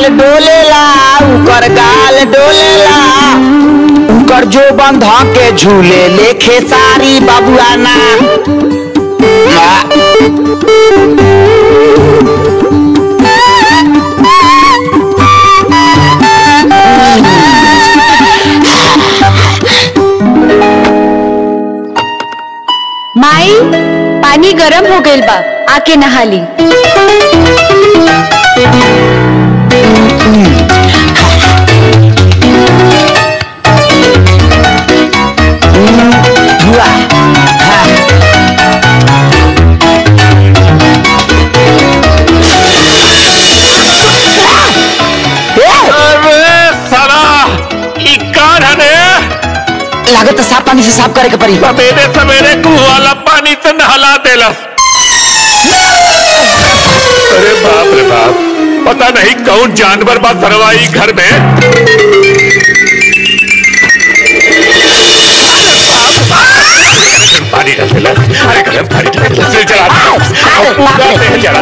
गाल डोलेला, उकर गाल डोलेला, उकर जो बंध के झूले लेखे सारी बबुआना। माई पानी गरम हो गइल बा, आके नहा ली। लागत साफ पानी से साफ करे के पड़ी। सवेरे सवेरे कुआं वाला पानी से नहला देलस। अरे बाप रे बाप, पता नहीं कौन जानवर बात भरवाई घर में। पानी डाल देलस, अरे गरम पानी डाल देलस, जला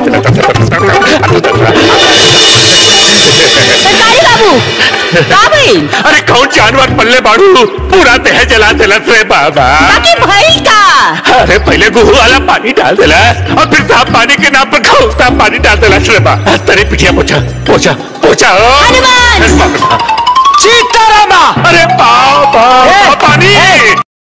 सरकारी बाबू का भइल? अरे कौन जानवर पल्ले बाड़ू, पूरा देह जला देलस रे बाबा। बाकी भइल का? अरे पहले गुहू वाला पानी डाल देलस और फिर साफ पानी के नाम पर खौफता पानी डाल देलस रे बाबा। तेरी पिटिया पोछा पोछा पोछा। हनुमान सीतारामा। अरे बाबा पानी।